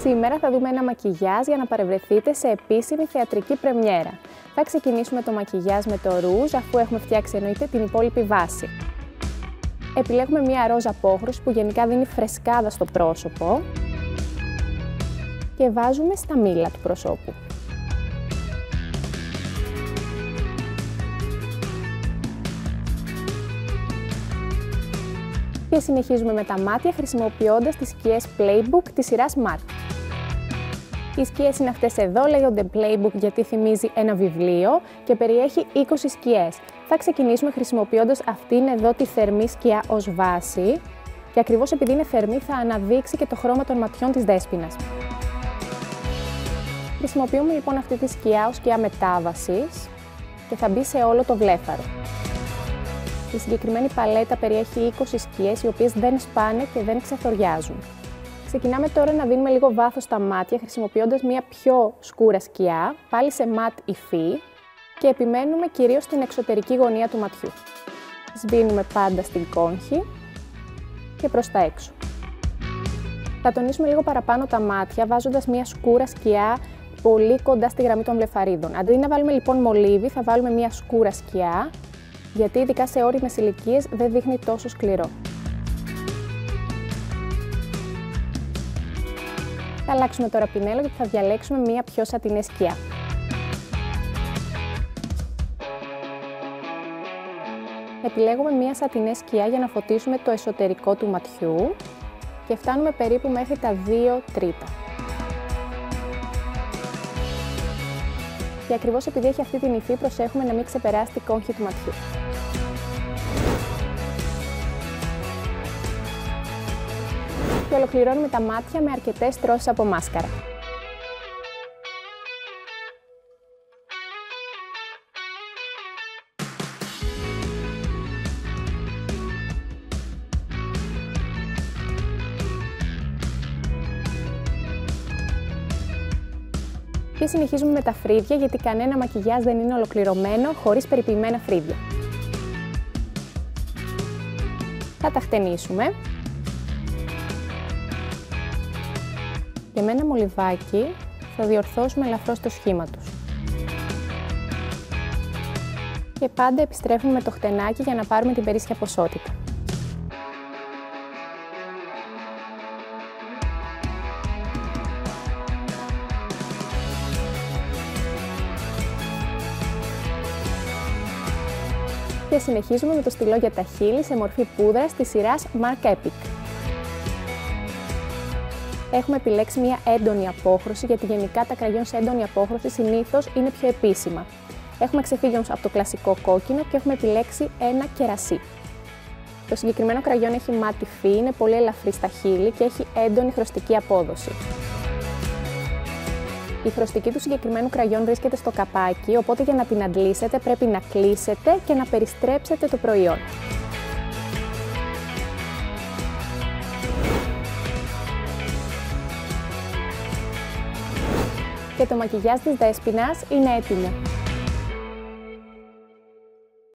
Σήμερα θα δούμε ένα μακιγιάζ για να παρευρεθείτε σε επίσημη θεατρική πρεμιέρα. Θα ξεκινήσουμε το μακιγιάζ με το ρούζ, αφού έχουμε φτιάξει εννοείται την υπόλοιπη βάση. Επιλέγουμε μία ροζ απόχρωση που γενικά δίνει φρεσκάδα στο πρόσωπο και βάζουμε στα μήλα του προσώπου. Και συνεχίζουμε με τα μάτια χρησιμοποιώντας τις σκιές Playbook της σειράς MAC. Οι σκιές είναι αυτές εδώ, λέγονται Playbook γιατί θυμίζει ένα βιβλίο και περιέχει 20 σκιές. Θα ξεκινήσουμε χρησιμοποιώντας αυτήν εδώ τη θερμή σκιά ως βάση και ακριβώς επειδή είναι θερμή θα αναδείξει και το χρώμα των ματιών της δέσποινας. Χρησιμοποιούμε λοιπόν αυτή τη σκιά ως σκιά μετάβασης και θα μπει σε όλο το βλέφαρο. Η συγκεκριμένη παλέτα περιέχει 20 σκιές οι οποίες δεν σπάνε και δεν ξεθοριάζουν. Ξεκινάμε τώρα να δίνουμε λίγο βάθος στα μάτια χρησιμοποιώντας μια πιο σκούρα σκιά, πάλι σε ματ υφή και επιμένουμε κυρίως στην εξωτερική γωνία του ματιού. Σβήνουμε πάντα στην κόγχη και προς τα έξω. Θα τονίσουμε λίγο παραπάνω τα μάτια βάζοντας μια σκούρα σκιά πολύ κοντά στη γραμμή των βλεφαρίδων. Αντί να βάλουμε λοιπόν μολύβι θα βάλουμε μια σκούρα σκιά γιατί ειδικά σε όριμες ηλικίες δεν δείχνει τόσο σκληρό. Θα αλλάξουμε τώρα πινέλο και θα διαλέξουμε μία πιο σατινέ σκιά. Επιλέγουμε μία σατινέ σκιά για να φωτίσουμε το εσωτερικό του ματιού και φτάνουμε περίπου μέχρι τα 2 τρίτα. Και ακριβώς επειδή έχει αυτή την υφή προσέχουμε να μην ξεπεράσει την κόγχη του ματιού. Και ολοκληρώνουμε τα μάτια με αρκετές στρώσεις από μάσκαρα. Και συνεχίζουμε με τα φρύδια γιατί κανένα μακιγιάζ δεν είναι ολοκληρωμένο χωρίς περιποιημένα φρύδια. Θα τα χτενίσουμε. Και με ένα μολυβάκι θα διορθώσουμε ελαφρώς το σχήμα τους. Και πάντα επιστρέφουμε με το χτενάκι για να πάρουμε την περίσσια ποσότητα. Και συνεχίζουμε με το στυλό για τα χείλη σε μορφή πούδρας της σειράς Marc Epic. Έχουμε επιλέξει μια έντονη απόχρωση γιατί γενικά τα κραγιόν σε έντονη απόχρωση συνήθως είναι πιο επίσημα. Έχουμε ξεφύγει όμως από το κλασικό κόκκινο και έχουμε επιλέξει ένα κερασί. Το συγκεκριμένο κραγιόν έχει ματ υφή, είναι πολύ ελαφρύ στα χείλη και έχει έντονη χρωστική απόδοση. Η χρωστική του συγκεκριμένου κραγιόν βρίσκεται στο καπάκι, οπότε για να την αντλήσετε πρέπει να κλείσετε και να περιστρέψετε το προϊόν. Και το μακιγιάζ της δέσποινας είναι έτοιμο.